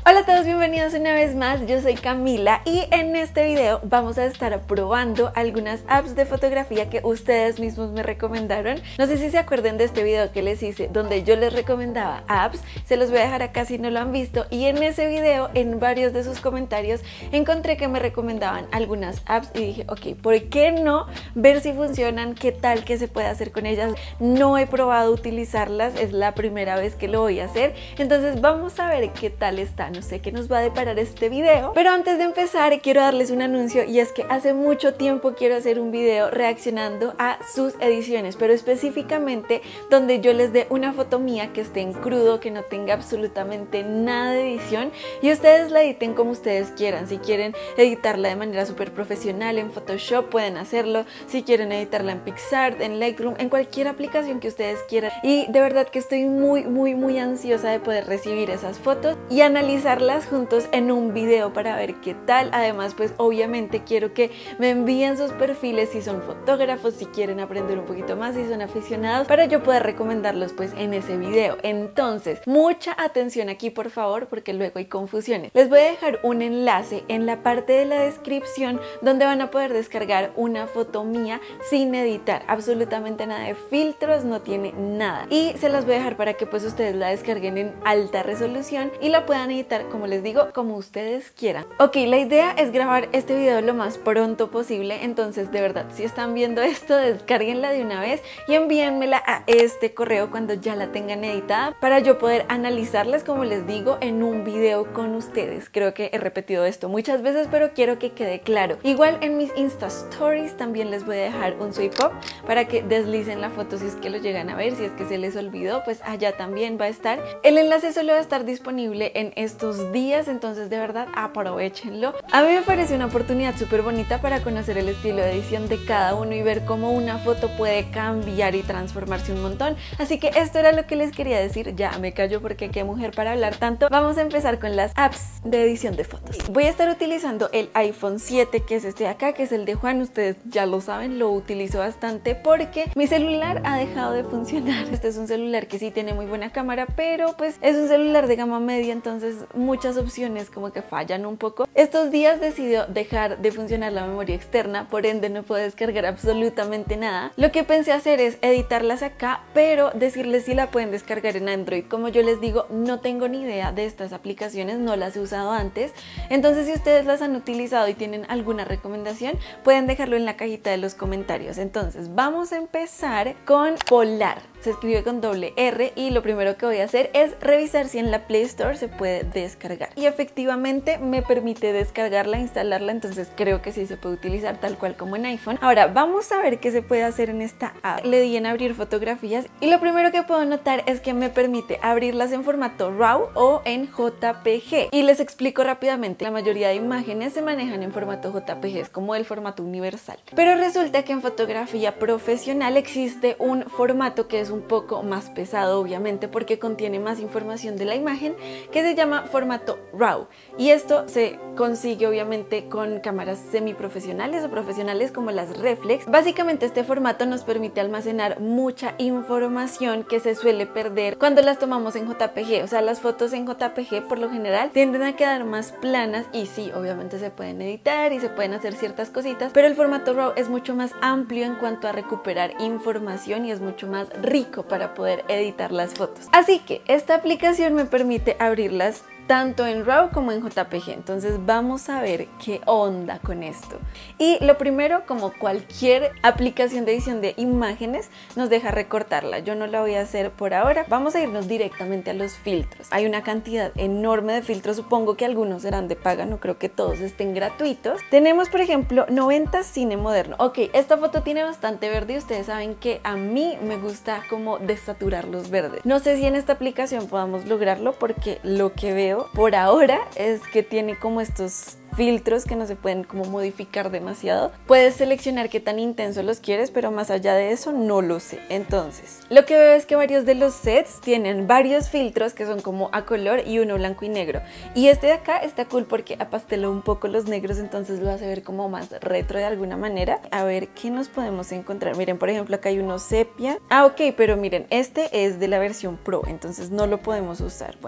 Hola a todos, bienvenidos una vez más, yo soy Camila y en este video vamos a estar probando algunas apps de fotografía que ustedes mismos me recomendaron. No sé si se acuerdan de este video que les hice donde yo les recomendaba apps, se los voy a dejar acá si no lo han visto, y en ese video, en varios de sus comentarios, encontré que me recomendaban algunas apps y dije, ok, ¿por qué no ver si funcionan? ¿Qué tal? ¿Qué se puede hacer con ellas? No he probado utilizarlas, es la primera vez que lo voy a hacer, entonces vamos a ver qué tal están. No sé qué nos va a deparar este video, pero antes de empezar quiero darles un anuncio, y es que hace mucho tiempo quiero hacer un video reaccionando a sus ediciones, pero específicamente donde yo les dé una foto mía que esté en crudo, que no tenga absolutamente nada de edición, y ustedes la editen como ustedes quieran. Si quieren editarla de manera súper profesional en Photoshop pueden hacerlo, si quieren editarla en PicsArt, en Lightroom, en cualquier aplicación que ustedes quieran, y de verdad que estoy muy ansiosa de poder recibir esas fotos y analizarlas juntos en un video para ver qué tal. Además, pues obviamente quiero que me envíen sus perfiles si son fotógrafos, si quieren aprender un poquito más, si son aficionados, para yo poder recomendarlos pues en ese video. Entonces, mucha atención aquí por favor, porque luego hay confusiones. Les voy a dejar un enlace en la parte de la descripción donde van a poder descargar una foto mía sin editar, absolutamente nada de filtros, no tiene nada, y se las voy a dejar para que pues ustedes la descarguen en alta resolución y la puedan editar, como les digo, como ustedes quieran. Ok, la idea es grabar este video lo más pronto posible, entonces de verdad, si están viendo esto, descárguenla de una vez y envíenmela a este correo cuando ya la tengan editada para yo poder analizarlas, como les digo, en un video con ustedes. Creo que he repetido esto muchas veces, pero quiero que quede claro. Igual en mis Insta Stories también les voy a dejar un swipe up para que deslicen la foto si es que lo llegan a ver. Si es que se les olvidó, pues allá también va a estar. El enlace solo va a estar disponible en estos días, entonces de verdad aprovechenlo. A mí me parece una oportunidad súper bonita para conocer el estilo de edición de cada uno y ver cómo una foto puede cambiar y transformarse un montón. Así que esto era lo que les quería decir. Ya me callo porque qué mujer para hablar tanto. Vamos a empezar con las apps de edición de fotos. Voy a estar utilizando el iPhone 7, que es este de acá, que es el de Juan. Ustedes ya lo saben, lo utilizo bastante porque mi celular ha dejado de funcionar. Este es un celular que sí tiene muy buena cámara, pero pues es un celular de gama media, entonces muchas opciones como que fallan un poco. Estos días decidió dejar de funcionar la memoria externa, por ende no puedo descargar absolutamente nada. Lo que pensé hacer es editarlas acá, pero decirles si la pueden descargar en Android. Como yo les digo, no tengo ni idea de estas aplicaciones, no las he usado antes, entonces si ustedes las han utilizado y tienen alguna recomendación, pueden dejarlo en la cajita de los comentarios. Entonces vamos a empezar con Polar. Se escribe con doble R, y lo primero que voy a hacer es revisar si en la Play Store se puede descargar, y efectivamente me permite descargarla, instalarla, entonces creo que sí se puede utilizar tal cual como en iPhone. Ahora vamos a ver qué se puede hacer en esta app. Le di en abrir fotografías y lo primero que puedo notar es que me permite abrirlas en formato RAW o en JPG, y les explico rápidamente. La mayoría de imágenes se manejan en formato JPG, es como el formato universal, pero resulta que en fotografía profesional existe un formato que es un poco más pesado, obviamente porque contiene más información de la imagen, que se llama formato RAW, y esto se consigue obviamente con cámaras semiprofesionales o profesionales como las reflex. Básicamente este formato nos permite almacenar mucha información que se suele perder cuando las tomamos en JPG. O sea, las fotos en JPG por lo general tienden a quedar más planas, y sí, obviamente se pueden editar y se pueden hacer ciertas cositas, pero el formato RAW es mucho más amplio en cuanto a recuperar información y es mucho más rico para poder editar las fotos. Así que esta aplicación me permite abrirlas tanto en RAW como en JPG. Entonces vamos a ver qué onda con esto. Y lo primero, como cualquier aplicación de edición de imágenes, nos deja recortarla. Yo no la voy a hacer por ahora. Vamos a irnos directamente a los filtros. Hay una cantidad enorme de filtros, supongo que algunos serán de paga, no creo que todos estén gratuitos. Tenemos por ejemplo 90 cine moderno. Ok, esta foto tiene bastante verde y ustedes saben que a mí me gusta como desaturar los verdes. No sé si en esta aplicación podamos lograrlo, porque lo que veo por ahora es que tiene como estos filtros que no se pueden como modificar demasiado. Puedes seleccionar qué tan intenso los quieres, pero más allá de eso no lo sé. Entonces, lo que veo es que varios de los sets tienen varios filtros que son como a color y uno blanco y negro. Y este de acá está cool porque apasteló un poco los negros, entonces lo hace ver como más retro de alguna manera. A ver qué nos podemos encontrar. Miren, por ejemplo, acá hay uno sepia. Ah, ok, pero miren, este es de la versión Pro, entonces no lo podemos usar. Bueno,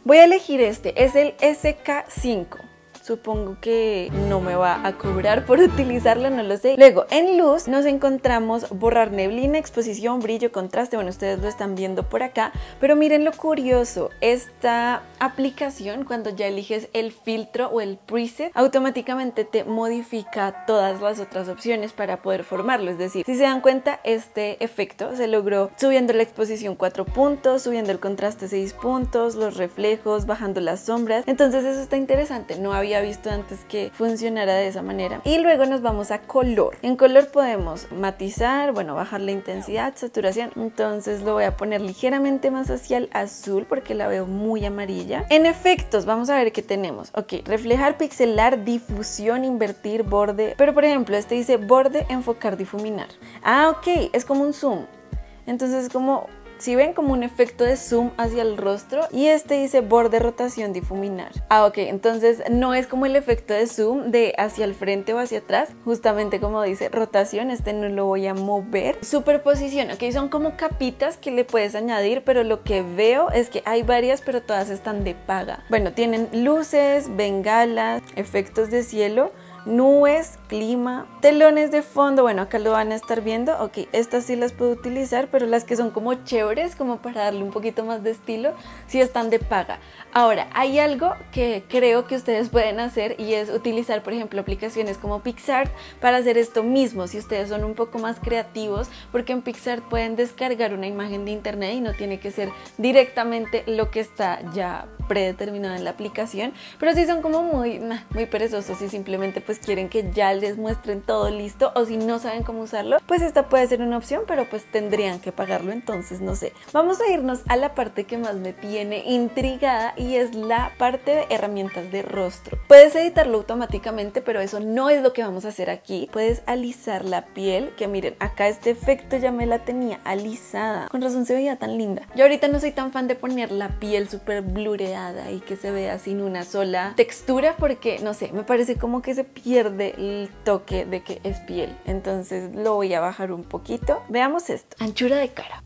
Voy a elegir este, es el SK5. Supongo que no me va a cobrar por utilizarlo, no lo sé. Luego, en luz nos encontramos borrar neblina, exposición, brillo, contraste. Bueno, ustedes lo están viendo por acá, pero miren lo curioso. Esta aplicación, cuando ya eliges el filtro o el preset, automáticamente te modifica todas las otras opciones para poder formarlo. Es decir, si se dan cuenta, este efecto se logró subiendo la exposición 4 puntos, subiendo el contraste 6 puntos, los reflejos, bajando las sombras. Entonces eso está interesante, no había visto antes que funcionara de esa manera. Y luego nos vamos a color. En color podemos matizar, bueno, bajar la intensidad, saturación. Entonces lo voy a poner ligeramente más hacia el azul porque la veo muy amarilla. En efectos, vamos a ver qué tenemos. Ok, reflejar, pixelar, difusión, invertir, borde. Pero por ejemplo, este dice borde, enfocar, difuminar. Ah, ok, es como un zoom. Entonces es como... Si ven, como un efecto de zoom hacia el rostro, y este dice borde, rotación, difuminar. Ah, ok, entonces no es como el efecto de zoom de hacia el frente o hacia atrás, justamente como dice rotación, este no lo voy a mover. Superposición, ok, son como capitas que le puedes añadir, pero lo que veo es que hay varias, pero todas están de paga. Bueno, tienen luces, bengalas, efectos de cielo, nubes, clima, telones de fondo. Bueno, acá lo van a estar viendo. Ok, estas sí las puedo utilizar, pero las que son como chéveres, como para darle un poquito más de estilo, sí están de paga. Ahora, hay algo que creo que ustedes pueden hacer, y es utilizar, por ejemplo, aplicaciones como PicsArt para hacer esto mismo, si ustedes son un poco más creativos, porque en PicsArt pueden descargar una imagen de internet y no tiene que ser directamente lo que está ya predeterminado en la aplicación, pero si son como muy perezosos y simplemente pues quieren que ya les muestren todo listo, o si no saben cómo usarlo, pues esta puede ser una opción, pero pues tendrían que pagarlo. Entonces no sé, vamos a irnos a la parte que más me tiene intrigada, y es la parte de herramientas de rostro. Puedes editarlo automáticamente, pero eso no es lo que vamos a hacer aquí. Puedes alisar la piel, que miren, acá este efecto ya me la tenía alisada, con razón se veía tan linda. Yo ahorita no soy tan fan de poner la piel súper blureada y que se vea sin una sola textura, porque no sé, me parece como que se pierde el toque de que es piel. Entonces lo voy a bajar un poquito. Veamos esto, anchura de cara.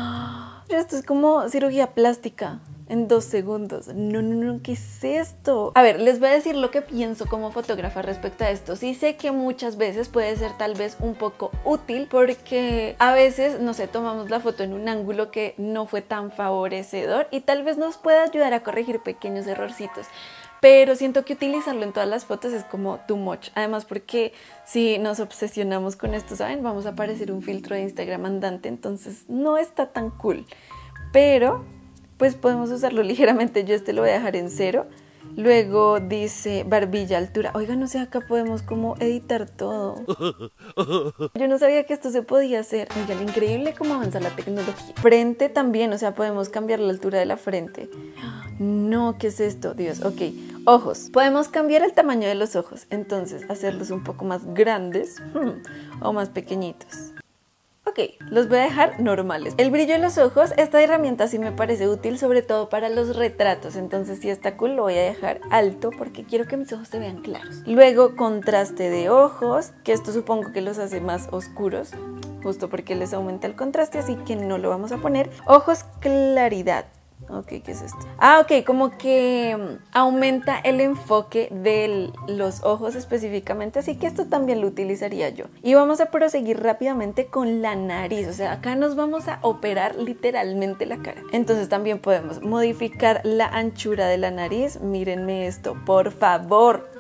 Esto es como cirugía plástica en 2 segundos. No, ¿qué es esto? A ver, les voy a decir lo que pienso como fotógrafa respecto a esto. Sí sé que muchas veces puede ser tal vez un poco útil, porque a veces, no sé, tomamos la foto en un ángulo que no fue tan favorecedor y tal vez nos pueda ayudar a corregir pequeños errorcitos. Pero siento que utilizarlo en todas las fotos es como too much. Además, porque si nos obsesionamos con esto, ¿saben? Vamos a parecer un filtro de Instagram andante, entonces no está tan cool. Pero pues podemos usarlo ligeramente. Yo este lo voy a dejar en 0. Luego dice barbilla, altura. Oigan, no sé, acá podemos como editar todo. Yo no sabía que esto se podía hacer. Oigan, increíble cómo avanza la tecnología. Frente también, o sea, podemos cambiar la altura de la frente. No, ¿qué es esto? Dios, ok. Ojos. Podemos cambiar el tamaño de los ojos. Entonces, hacerlos un poco más grandes o más pequeñitos. Ok, los voy a dejar normales. El brillo de los ojos, esta herramienta sí me parece útil, sobre todo para los retratos. Entonces si está cool, lo voy a dejar alto porque quiero que mis ojos se vean claros. Luego contraste de ojos, que esto supongo que los hace más oscuros, justo porque les aumenta el contraste, así que no lo vamos a poner. Ojos, claridad. Ok, ¿qué es esto? Ah, ok, como que aumenta el enfoque de los ojos específicamente, así que esto también lo utilizaría yo. Y vamos a proseguir rápidamente con la nariz, o sea, acá nos vamos a operar literalmente la cara. Entonces también podemos modificar la anchura de la nariz. Mírenme esto, por favor.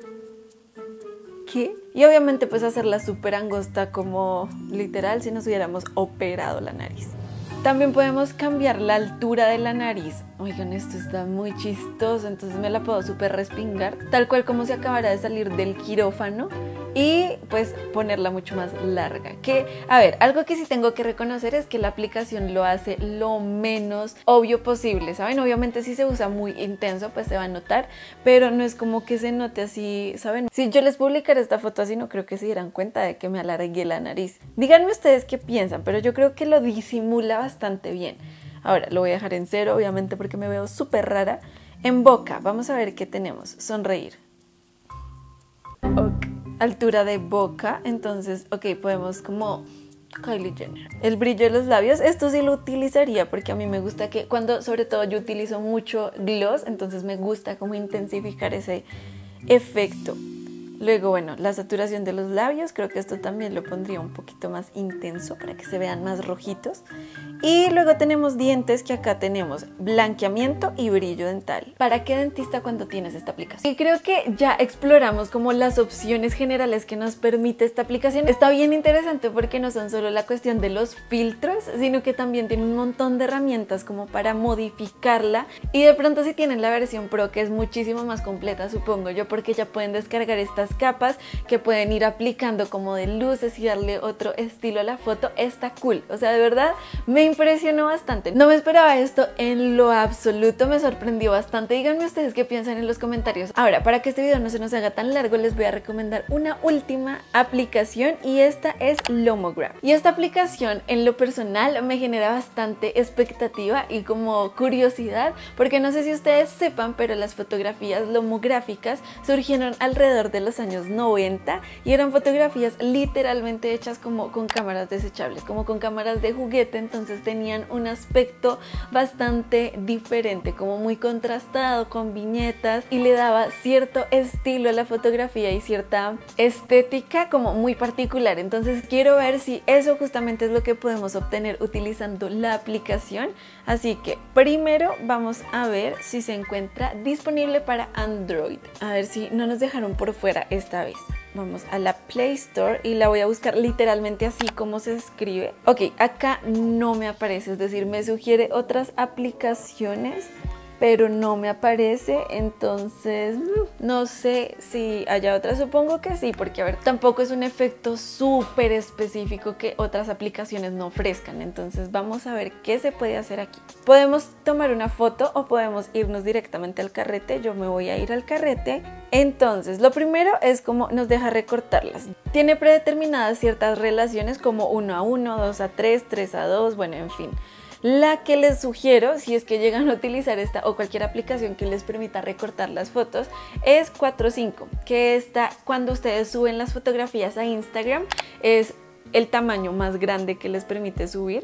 ¿Qué? Y obviamente pues hacerla súper angosta, como literal si nos hubiéramos operado la nariz. También podemos cambiar la altura de la nariz. Oigan, esto está muy chistoso, entonces me la puedo súper respingar, tal cual como si acabara de salir del quirófano, y pues ponerla mucho más larga. Que, a ver, algo que sí tengo que reconocer es que la aplicación lo hace lo menos obvio posible, ¿saben? Obviamente si se usa muy intenso pues se va a notar, pero no es como que se note así, ¿saben? Si yo les publicara esta foto así, no creo que se dieran cuenta de que me alargué la nariz. Díganme ustedes qué piensan, pero yo creo que lo disimula bastante bien. Ahora lo voy a dejar en 0, obviamente, porque me veo súper rara. En boca, vamos a ver qué tenemos. Sonreír. Ok. Altura de boca, entonces, ok, podemos como Kylie Jenner. El brillo de los labios, esto sí lo utilizaría porque a mí me gusta que cuando, sobre todo yo utilizo mucho gloss, entonces me gusta como intensificar ese efecto. Luego, bueno, la saturación de los labios, creo que esto también lo pondría un poquito más intenso para que se vean más rojitos. Y luego tenemos dientes, que acá tenemos blanqueamiento y brillo dental. ¿Para qué dentista cuando tienes esta aplicación? Y creo que ya exploramos como las opciones generales que nos permite esta aplicación. Está bien interesante porque no son solo la cuestión de los filtros, sino que también tiene un montón de herramientas como para modificarla. Y de pronto si tienen la versión Pro, que es muchísimo más completa, supongo yo, porque ya pueden descargar estas capas que pueden ir aplicando como de luces y darle otro estilo a la foto. Está cool, o sea, de verdad me impresionó bastante. No me esperaba esto en lo absoluto, me sorprendió bastante. Díganme ustedes qué piensan en los comentarios. Ahora, para que este video no se nos haga tan largo, les voy a recomendar una última aplicación y esta es Lomograph. Y esta aplicación en lo personal me genera bastante expectativa y como curiosidad, porque no sé si ustedes sepan, pero las fotografías lomográficas surgieron alrededor de los años 90 y eran fotografías literalmente hechas como con cámaras desechables, como con cámaras de juguete. Entonces tenían un aspecto bastante diferente, como muy contrastado, con viñetas, y le daba cierto estilo a la fotografía y cierta estética como muy particular. Entonces quiero ver si eso justamente es lo que podemos obtener utilizando la aplicación. Así que primero vamos a ver si se encuentra disponible para Android. A ver si no nos dejaron por fuera esta vez. Vamos a la Play Store y la voy a buscar literalmente así como se escribe. Ok, acá no me aparece, es decir, me sugiere otras aplicaciones, pero no me aparece, entonces no sé si haya otra, supongo que sí, porque a ver, tampoco es un efecto súper específico que otras aplicaciones no ofrezcan. Entonces vamos a ver qué se puede hacer aquí. Podemos tomar una foto o podemos irnos directamente al carrete. Yo me voy a ir al carrete. Entonces lo primero es como nos deja recortarlas. Tiene predeterminadas ciertas relaciones como 1 a 1, 2 a 3, 3 a 2, bueno, en fin. La que les sugiero, si es que llegan a utilizar esta o cualquier aplicación que les permita recortar las fotos, es 4:5, que está cuando ustedes suben las fotografías a Instagram, es el tamaño más grande que les permite subir.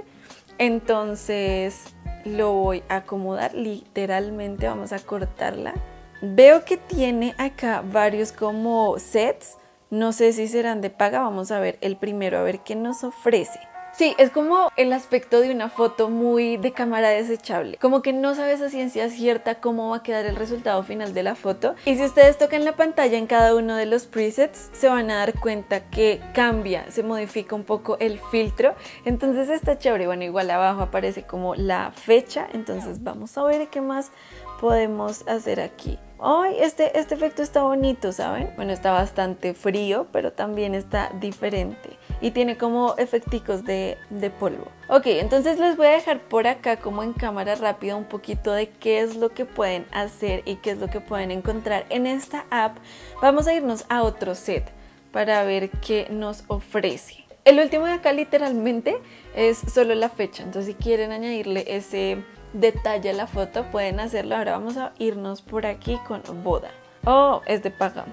Entonces lo voy a acomodar, literalmente vamos a cortarla. Veo que tiene acá varios como sets, no sé si serán de paga, vamos a ver el primero, a ver qué nos ofrece. Sí, es como el aspecto de una foto muy de cámara desechable, como que no sabes a ciencia cierta cómo va a quedar el resultado final de la foto. Y si ustedes tocan la pantalla en cada uno de los presets, se van a dar cuenta que cambia, se modifica un poco el filtro. Entonces está chévere. Bueno, igual abajo aparece como la fecha, entonces vamos a ver qué más podemos hacer aquí. Ay, este efecto está bonito, ¿saben? Bueno, está bastante frío, pero también está diferente. Y tiene como efecticos de polvo. Ok, entonces les voy a dejar por acá como en cámara rápida un poquito de qué es lo que pueden hacer y qué es lo que pueden encontrar en esta app. Vamos a irnos a otro set para ver qué nos ofrece. El último de acá literalmente es solo la fecha, entonces si quieren añadirle ese detalle a la foto pueden hacerlo. Ahora vamos a irnos por aquí con boda. Oh, es de paga.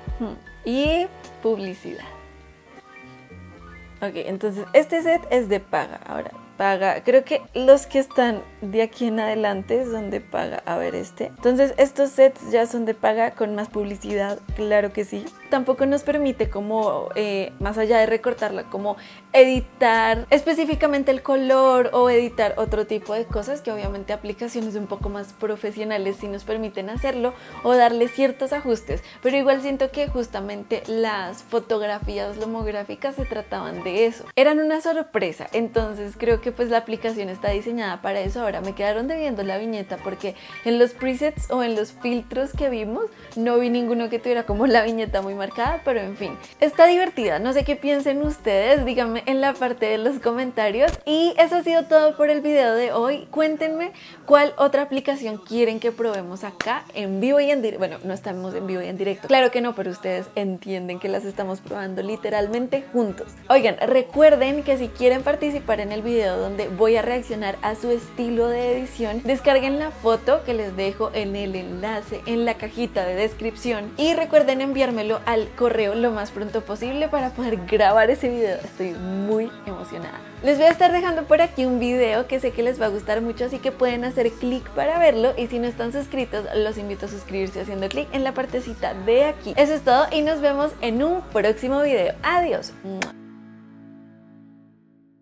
Y publicidad. Ok, entonces este set es de paga. Ahora, paga, creo que los que están de aquí en adelante son de paga. A ver este. Entonces estos sets ya son de paga con más publicidad, claro que sí. Tampoco nos permite como, más allá de recortarla, como editar específicamente el color o editar otro tipo de cosas, que obviamente aplicaciones un poco más profesionales sí nos permiten hacerlo o darle ciertos ajustes. Pero igual siento que justamente las fotografías lomográficas se trataban de eso. Eran una sorpresa, entonces creo que pues la aplicación está diseñada para eso. Ahora me quedaron debiendo la viñeta porque en los presets o en los filtros que vimos no vi ninguno que tuviera como la viñeta muy marcada, pero en fin, está divertida. No sé qué piensen ustedes, díganme en la parte de los comentarios. Y eso ha sido todo por el video de hoy. Cuéntenme cuál otra aplicación quieren que probemos acá en vivo y en directo. Bueno, no estamos en vivo y en directo, claro que no, pero ustedes entienden que las estamos probando literalmente juntos. Oigan, recuerden que si quieren participar en el video donde voy a reaccionar a su estilo de edición. Descarguen la foto que les dejo en el enlace en la cajita de descripción y recuerden enviármelo al correo lo más pronto posible para poder grabar ese video. Estoy muy emocionada. Les voy a estar dejando por aquí un video que sé que les va a gustar mucho, así que pueden hacer clic para verlo, y si no están suscritos los invito a suscribirse haciendo clic en la partecita de aquí. Eso es todo y nos vemos en un próximo video. Adiós.